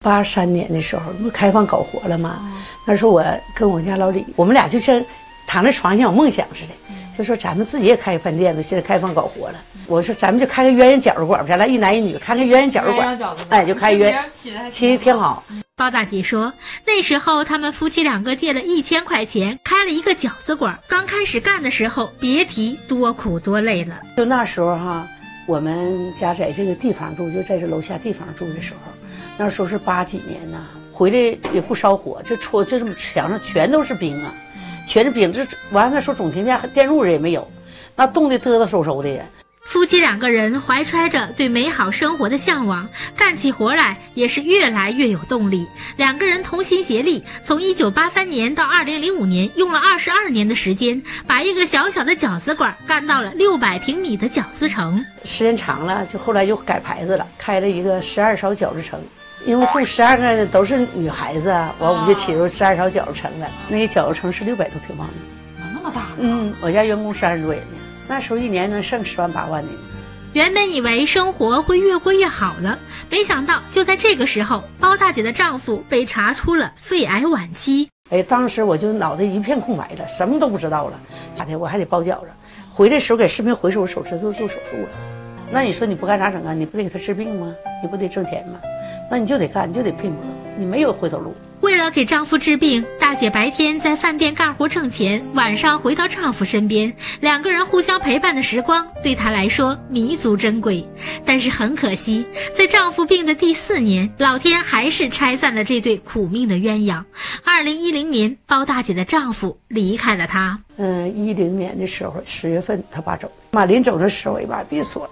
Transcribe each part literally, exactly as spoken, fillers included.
八三年的时候，不开放搞活了吗？嗯、那时候我跟我家老李，我们俩就像躺在床上有梦想似的，嗯、就说咱们自己也开个饭店吧。现在开放搞活了，嗯、我说咱们就开个鸳鸯饺子馆，咱俩一男一女开个鸳鸯饺子馆，哎，就开鸳，其实挺好。 包大姐说，那时候他们夫妻两个借了一千块钱，开了一个饺子馆。刚开始干的时候，别提多苦多累了。 就那时候哈，我们家在这个地方住，就在这楼下地方住的时候，那时候是八几年呐，回来也不烧火，这戳就这么墙上全都是冰啊，全是冰。这完了那时候总停电，电路也没有，那冻得嘚嘚嗖嗖的呀。 夫妻两个人怀揣着对美好生活的向往，干起活来也是越来越有动力。两个人同心协力，从一九八三年到二零零五年，用了二十二年的时间，把一个小小的饺子馆干到了六百平米的饺子城。 时间长了，就后来就改牌子了，开了一个十二勺饺子城。因为雇十二个都是女孩子啊，完我们就起入十二勺饺子城了。那个饺子城是六百多平方米， 那么大呢？ 嗯，我家员工三十多人呢。那时候一年能剩十万八万的。 原本以为生活会越过越好了，没想到就在这个时候，包大姐的丈夫被查出了肺癌晚期。 哎，当时我就脑袋一片空白了，什么都不知道了。夏天我还得包饺子，回来时候给视频回收手指头做手术了。那你说你不干啥整啊？你不得给他治病吗？你不得挣钱吗？那你就得干，你就得拼搏，你没有回头路。 为了给丈夫治病，大姐白天在饭店干活挣钱，晚上回到丈夫身边，两个人互相陪伴的时光对她来说弥足珍贵。但是很可惜，在丈夫病的第四年，老天还是拆散了这对苦命的鸳鸯。二零一零年，包大姐的丈夫离开了她。 嗯，一零年的时候，十月份他爸走，妈临走的时候，我把别说了，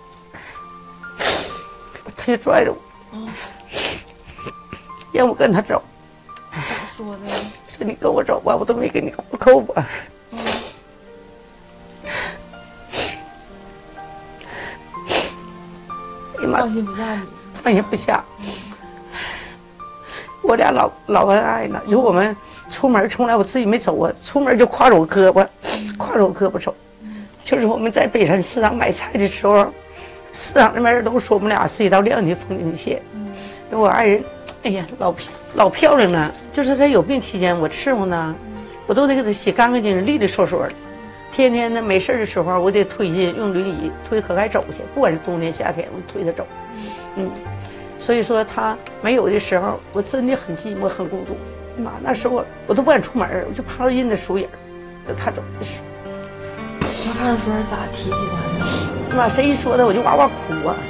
他就拽着我，哦、让我跟他走。 怎么说的？ 说你跟我走吧，我都没给你扣吧。嗯、哎呀妈， 放心不下你， 放心不下。嗯、我俩老老恩爱了，就我们出门从来我自己没走过，出门就挎着我胳膊，嗯、挎着我胳膊走。嗯、就是我们在北山市场买菜的时候，市场那边人都说我们俩是一道亮丽风景线。嗯、我爱人。哎呀，老漂老漂亮了！就是他有病期间，我伺候呢，我都得给他洗干干净净、利利索索的。天天呢，没事的时候，我得推进用轮椅推可该走去，不管是冬天夏天，我推他走。嗯，所以说他没有的时候，我真的很寂寞、很孤独。妈，那时候我我都不敢出门，我就怕印的树影，就他走的时候。 他看时候咋提起他呢？ 妈，谁一说他我就哇哇哭啊！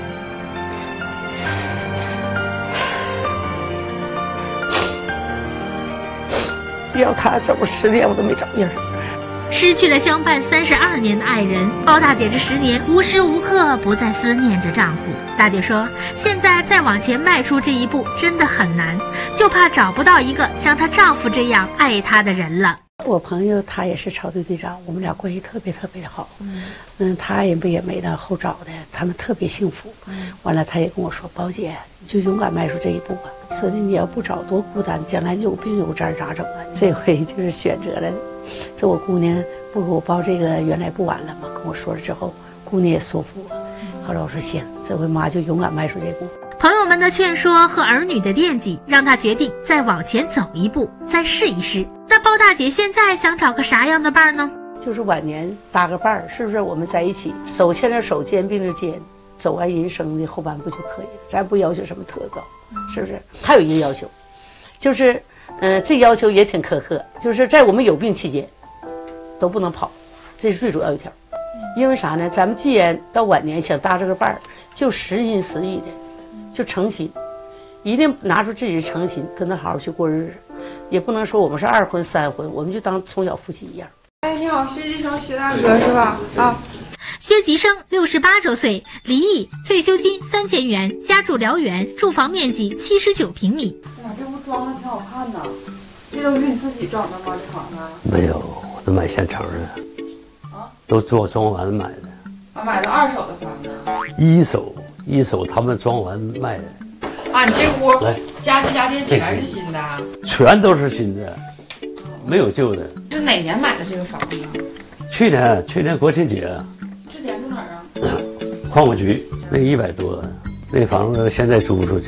要他走十年我都没找人。 失去了相伴三十二年的爱人，包大姐这十年无时无刻不在思念着丈夫。大姐说，现在再往前迈出这一步真的很难，就怕找不到一个像她丈夫这样爱她的人了。 我朋友他也是潮队队长，我们俩关系特别特别的好。嗯，嗯，他也不也没了后找的，他们特别幸福。嗯，完了他也跟我说，宝姐就勇敢迈出这一步吧。说的你要不找多孤单，将来有病有灾咋整啊？这回就是选择了，这我姑娘不给我报这个原来不晚了吗？跟我说了之后，姑娘也说服我。后来我说行，这回妈就勇敢迈出这步。 朋友们的劝说和儿女的惦记，让她决定再往前走一步，再试一试。那包大姐现在想找个啥样的伴呢？ 就是晚年搭个伴儿，是不是？我们在一起，手牵着手，肩并着肩，走完人生的后半部就可以了。咱不要求什么特高，是不是？还有一个要求，就是，嗯、呃，这要求也挺苛刻，就是在我们有病期间，都不能跑，这是最主要一条。因为啥呢？咱们既然到晚年想搭这个伴儿，就实心实意的，就诚心，一定拿出自己的诚心，跟他好好去过日子。也不能说我们是二婚三婚，我们就当从小夫妻一样。 哎，你好，薛吉生，薛大哥是吧？啊， 薛吉生六十八周岁，离异，退休金三千元，家住辽源，住房面积七十九平米。 哎呀，这屋装的挺好看的，这都是你自己整的吗？这房子？ 没有，我都买现成的。啊？都做装完买的。 啊，买的二手的房子。 一手，一手他们装完卖的。 啊，你这屋来家具家电全是新的， 全都是新的，没有旧的。 是哪年买的这个房子？ 去年，去年国庆节。 之前住哪儿啊？ 矿务局那一百多，那房子现在租出去了。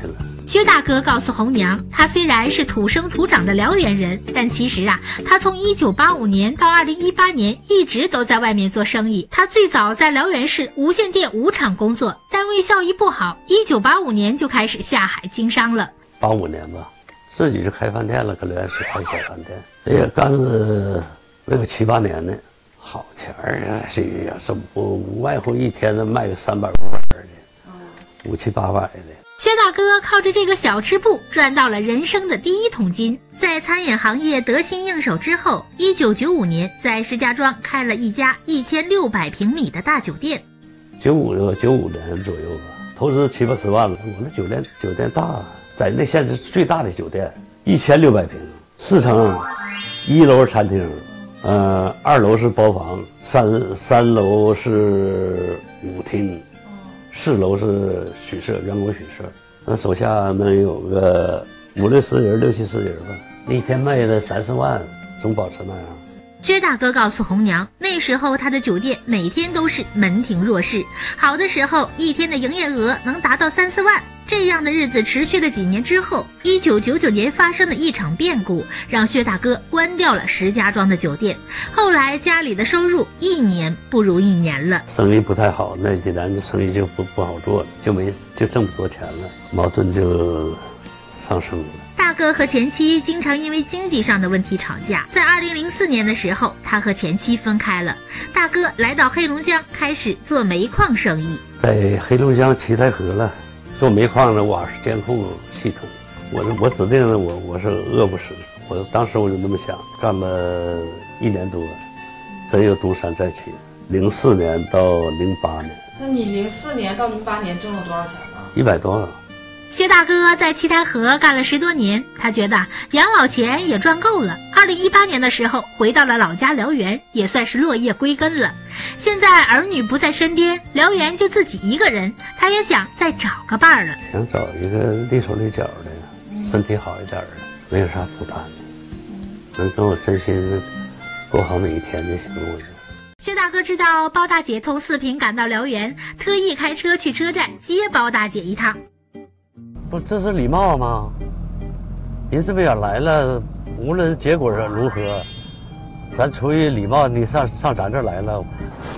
薛大哥告诉红娘，他虽然是土生土长的辽源人，但其实啊，他从一九八五年到二零一八年一直都在外面做生意。他最早在辽源市无线电五厂工作，单位效益不好，一九八五年就开始下海经商了。 八五年吧，自己就开饭店了，搁辽源市开小饭店，也干了那个七八年呢，好钱儿啊！这呀，这不无外乎一天的卖个三百五百的，五七八百的。 薛大哥靠着这个小吃部赚到了人生的第一桶金，在餐饮行业得心应手之后，一九九五年在石家庄开了一家一千六百平米的大酒店。 九五九五年左右吧，投资七八十万了。我那酒店酒店大，在那县是最大的酒店，一千六百平，四层，一楼是餐厅，呃，二楼是包房，三三楼是舞厅。四楼是许舍，员工许舍，那手下能有个五六十人、六七十人吧。那一天卖了三四万，总保持那样。 薛大哥告诉红娘，那时候他的酒店每天都是门庭若市，好的时候一天的营业额能达到三四万。这样的日子持续了几年之后，一九九九年发生的一场变故，让薛大哥关掉了石家庄的酒店。后来家里的收入一年不如一年了， 生意不太好，那几年生意就不不好做了，就没就挣不多钱了，矛盾就上升了。 大哥和前妻经常因为经济上的问题吵架，在二零零四年的时候，他和前妻分开了。大哥来到黑龙江，开始做煤矿生意， 在黑龙江七台河了。做煤矿的瓦斯监控系统，我我指定了我我是饿不死，我当时我就那么想，干了一年多，真有东山再起。零四年到零八年， 那你零四年到零八年挣了多少钱呢？ 一百多了。 薛大哥在七台河干了十多年，他觉得养老钱也赚够了。二零一八年的时候，回到了老家辽源，也算是落叶归根了。现在儿女不在身边，辽源就自己一个人，他也想再找个伴儿了。 想找一个力手力脚的，身体好一点的，没有啥负担的，能跟我真心过好每一天就行了。我觉得。 薛大哥知道包大姐从四平赶到辽源，特意开车去车站接包大姐一趟。 不，这是礼貌吗？人这么远来了，无论结果如何，咱出于礼貌，你上上咱这儿来了。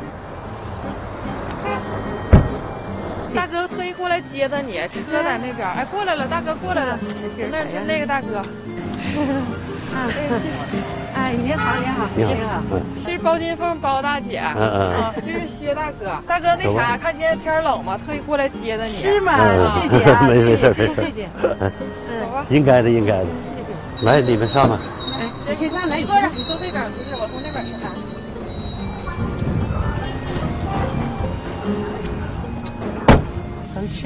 大哥特意过来接的你，车在那边。哎，过来了，大哥过来了，那是那个大哥。 啊，哎，你好，你好， 你好， 是包金凤包大姐， 嗯嗯， 啊，这是薛大哥。大哥那啥，看今天天冷嘛，特意过来接的你。 是吗？谢谢啊， 没没事没事， 谢谢。 走吧， 应该的应该的。 谢谢。 来，你们上吧。 哎，你先上来， 你坐这，你坐这边，不是我从那边上来。 真是。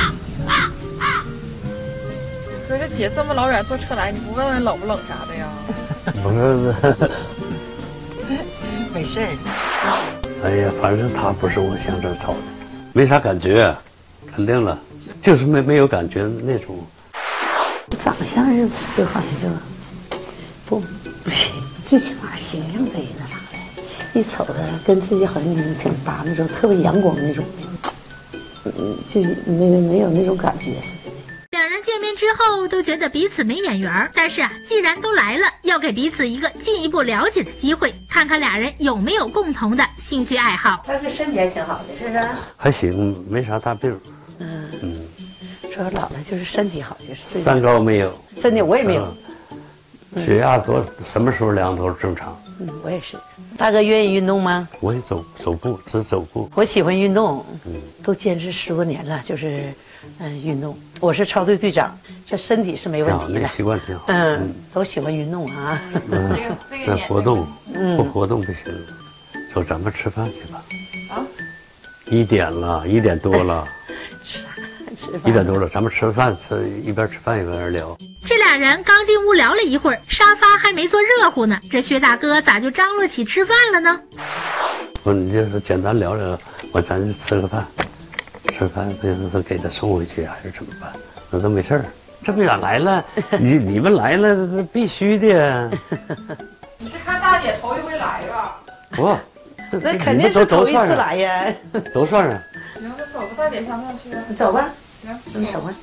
可是姐这么老远坐车来，你不问问冷不冷啥的呀？ 不是， 没事儿。 哎呀，反正他不是我想这找的，没啥感觉，肯定了，就是没没有感觉那种。 长相是就好像就不不行，最起码形象得那啥的，一瞅他跟自己好像挺搭那种，特别阳光那种，嗯，就是那个没有那种感觉似的。 两人见面之后都觉得彼此没眼缘，但是啊，既然都来了，要给彼此一个进一步了解的机会，看看俩人有没有共同的兴趣爱好。 他这身体还挺好的，是不是？ 还行，没啥大病。 嗯嗯， 说老了就是身体好，就是最三高没有， 身体我也没有， 血压多什么时候量都是正常。 嗯，我也是。大哥愿意运动吗？ 我也走走步，只走步。 我喜欢运动， 嗯， 都坚持十多年了，就是嗯运动。我是超队队长，这身体是没问题的， 习惯挺好。 嗯，都喜欢运动啊。 嗯，那活动嗯不活动不行。走，咱们吃饭去吧。 啊， 一点了，一点多了。 吃吃饭。 一点多了，咱们吃饭，吃一边吃饭一边聊。 这俩人刚进屋聊了一会儿，沙发还没坐热乎呢，这薛大哥咋就张罗起吃饭了呢？ 不，你就是简单聊聊，我咱就吃个饭，吃饭就是给他送回去还是怎么办？那都没事儿。这么远来了，你你们来了，这必须的。 你是看大姐头一回来吧？ 不，这那肯定是头一次来呀， 都算上。 行，那走吧，大姐上那去。 你走吧。 行， 你走吧。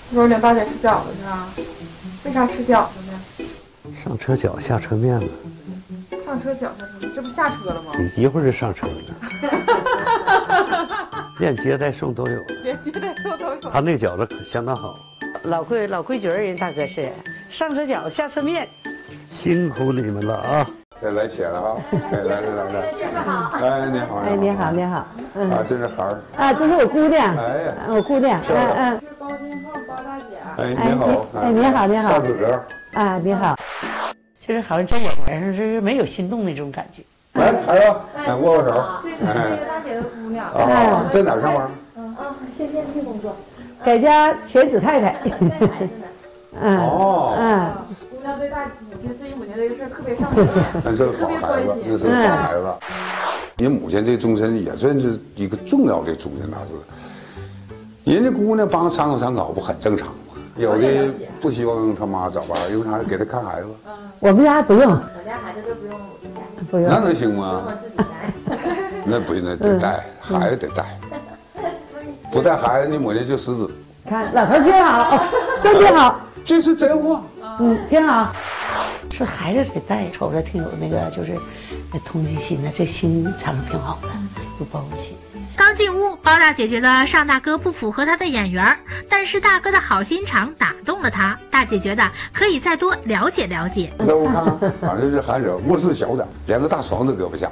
一会儿领大姐吃饺子去啊？为啥吃饺子呢？ 上车脚下车面了。 上车脚下车，这不下车了吗？ 一会儿就上车了。连接带送都有了。 连接带送都有。 他那饺子可相当好。 老规老规矩儿，人大哥是上车脚下车面。 辛苦你们了啊！ 该来钱了哈！哎，来来来来， 先生好。 哎，你好， 哎，你好，你好。嗯。 啊，这是孩儿。 啊，这是我姑娘。 哎呀， 我姑娘。 漂亮。 嗯嗯。 是包金凤包大姐。 哎，你好。 哎，你好，你好。 大子。 啊，你好。其实好像在我脸上是没有心动那种感觉。 来，孩子，来握握手。 这是这个大姐的姑娘。 啊，在哪儿上班？ 嗯啊，现电梯工作。 在家全职太太。 带孩子呢。 嗯。 哦。 嗯。 姑娘对大母亲自己母亲这个事儿特别上心， 那是好孩子，那是好孩子。你母亲这终身也算是一个重要的终身大事。人家姑娘帮参考参考，不很正常吗？有的不希望他妈找吧，因为啥？给他看孩子。 我们家不用。 我家孩子都不用我带， 不用。 那能行吗？ 我自己带。 那不那得带，孩子得带。不带孩子，你母亲就失职。 看老头挺好，都挺好。 这是真话。 嗯，挺好。说孩子得带，瞅着挺有那个，就是那同情心的，这心肠挺好的，有包容心。 刚进屋，包大姐觉得尚大哥不符合她的眼缘，但是大哥的好心肠打动了她。大姐觉得可以再多了解了解。 那我看看，反正是还是卧室小点，连个大床都搁不下。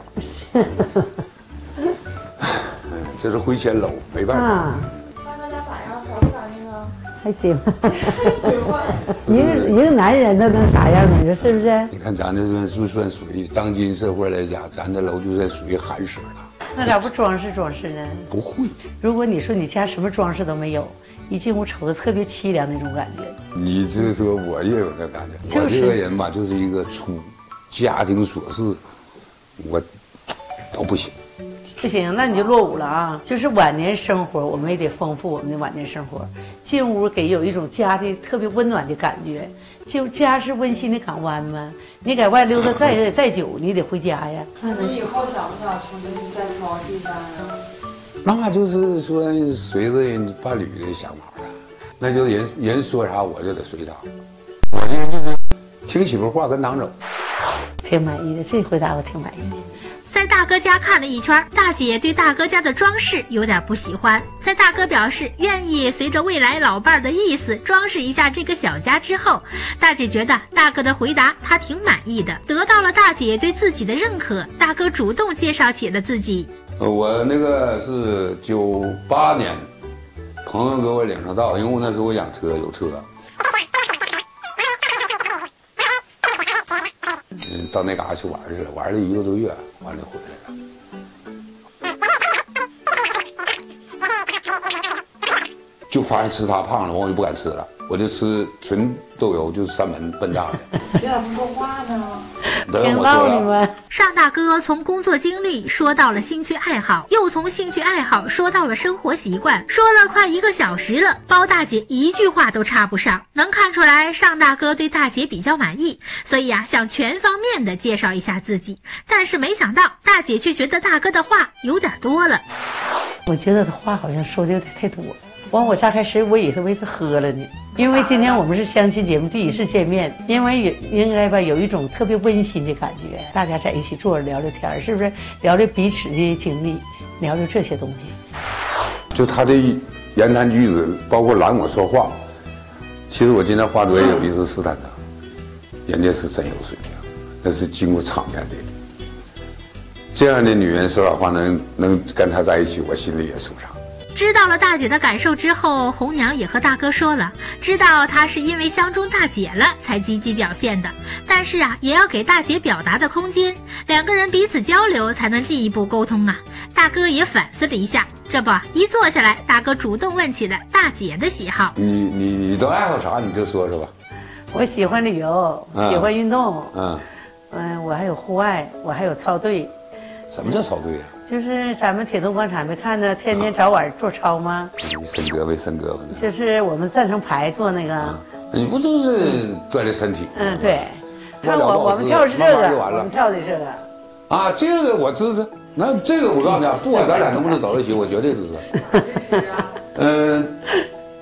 这是回迁楼，没办法。 啊大哥家咋样？好不咋样啊？ 还行。 行吧。 一个一个男人都能啥样？你说是不是？ 你看咱这算就算属于当今社会来讲，咱这楼就算属于寒舍了。 那咋不装饰装饰呢？ 不会。 如果你说你家什么装饰都没有，一进屋瞅着特别凄凉那种感觉。 你这说我也有这感觉。 就是、 我这个人吧，就是一个粗，家庭琐事，我都不行。 不行，那你就落伍了啊！就是晚年生活，我们也得丰富我们的晚年生活。进屋给有一种家的特别温暖的感觉。就家是温馨的港湾吗？你在外溜达再再久，你得回家呀。 你以后想不想重新再装饰一番啊？ 那就是说随着人伴侣的想法了，那就人人说啥我就得随啥。我这人就是听媳妇话跟当走。 挺满意的，这回答我挺满意的。 在大哥家看了一圈，大姐对大哥家的装饰有点不喜欢。在大哥表示愿意随着未来老伴儿的意思装饰一下这个小家之后，大姐觉得大哥的回答她挺满意的，得到了大姐对自己的认可。大哥主动介绍起了自己。 我那个是九八年，朋友给我领上道，因为我那时候我养车有车。嗯，到那嘎去玩去了，玩了一个多月，完了回来了，就发现吃它胖了，完我就不敢吃了，我就吃纯豆油，就是三门笨大的。 你咋不说话呢？ 听到你们。 尚大哥从工作经历说到了兴趣爱好，又从兴趣爱好说到了生活习惯，说了快一个小时了，包大姐一句话都插不上。能看出来尚大哥对大姐比较满意，所以啊想全方面的介绍一下自己。但是没想到大姐却觉得大哥的话有点多了。 我觉得他话好像说的有点太多。完我乍开始我以为他喝了呢，因为今天我们是相亲节目第一次见面，因为有应该吧有一种特别温馨的感觉，大家在一起坐着聊聊天，是不是聊聊彼此的经历，聊聊这些东西。 就他的言谈举止，包括拦我说话，其实我今天话多也有意思试探他，人家是真有水平，那是经过场面的。这样的女人说老话能能跟他在一起，我心里也舒畅。 知道了大姐的感受之后，红娘也和大哥说了，知道她是因为相中大姐了才积极表现的，但是啊，也要给大姐表达的空间，两个人彼此交流才能进一步沟通啊。大哥也反思了一下，这不一坐下来，大哥主动问起了大姐的喜好。 你你你都爱好啥？你就说说吧。 我喜欢旅游， 嗯、 喜欢运动， 嗯， 嗯，我还有户外，我还有操队。 什么叫操队呀、啊？ 就是咱们铁东广场没看着天天早晚做操吗？ 伸胳膊伸胳膊的。 就是我们站成排做那个。 嗯、你不就是锻炼身体？ 嗯，对。看我我们跳是这个，我们跳的这个。 啊，这个我支持。那这个我告诉你啊，不管咱俩能不能走到一起，我绝对支持。嗯、呃，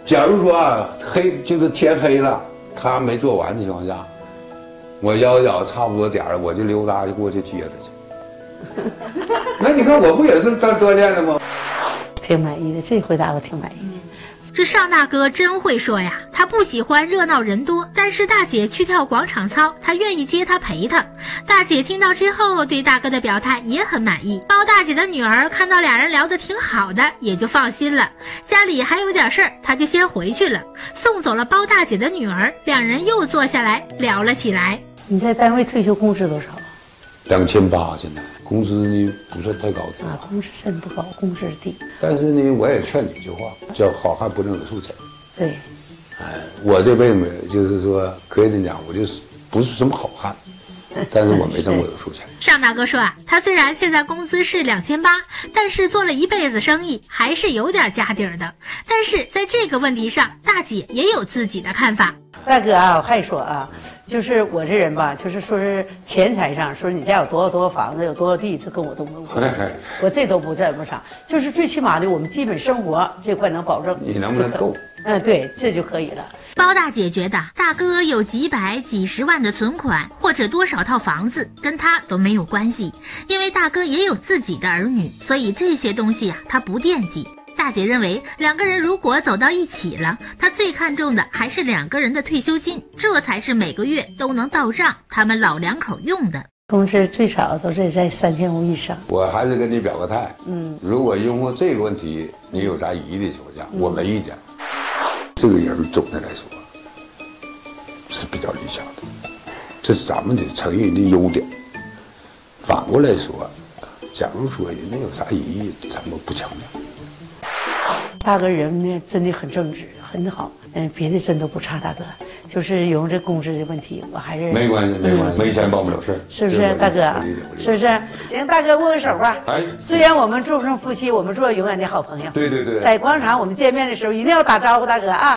假如说啊，黑就是天黑了，他没做完的情况下，我摇摇差不多点儿，我就溜达就过去接他去。那你看我不也是当锻炼的吗？ 挺满意的，这回答我挺满意的。 这尚大哥真会说呀，他不喜欢热闹人多，但是大姐去跳广场操，他愿意接她陪她。大姐听到之后，对大哥的表态也很满意。包大姐的女儿看到俩人聊得挺好的，也就放心了。家里还有点事儿，她就先回去了。送走了包大姐的女儿，两人又坐下来聊了起来。 你在单位退休工资多少啊？ 两千八，现在工资呢不算太高的啊，工资真不高，工资低。 但是呢，我也劝你一句话，叫好汉不能惹素钱。 对， 哎，我这辈子就是说，可以这么讲，我就是不是什么好汉，但是我没挣过有数钱。 尚大哥说啊，他虽然现在工资是两千八，但是做了一辈子生意，还是有点家底儿的。但是在这个问题上，大姐也有自己的看法。 大哥啊，我还说啊，就是我这人吧，就是说是钱财上，说你家有多少多少房子，有多少地，这跟我都没有关系，我这都不占不上。就是最起码的，我们基本生活这块能保证。 你能不能够？ 嗯，对，这就可以了。 包大姐觉得大哥有几百几十万的存款，或者多少套房子，跟他都没有关系，因为大哥也有自己的儿女，所以这些东西啊，他不惦记。大姐认为，两个人如果走到一起了，她最看重的还是两个人的退休金，这才是每个月都能到账，他们老两口用的。 工资最少都是在三千五以上。 我还是跟你表个态，嗯，如果因为这个问题你有啥疑义的情况下，嗯、我没意见。这个人总的来说是比较理想的，这是咱们的成人的优点。反过来说，假如说人家有啥疑义，咱们不强调。 大哥人呢，真的很正直，很好。嗯，别的真都不差，大哥，就是有这工资的问题，我还是没关系，没关系，没钱办不了事儿， 是不是，大哥？是不是？行，大哥握个手吧。哎，虽然我们做不成夫妻，我们做永远的好朋友。 对对对， 在广场我们见面的时候，一定要打招呼，大哥啊。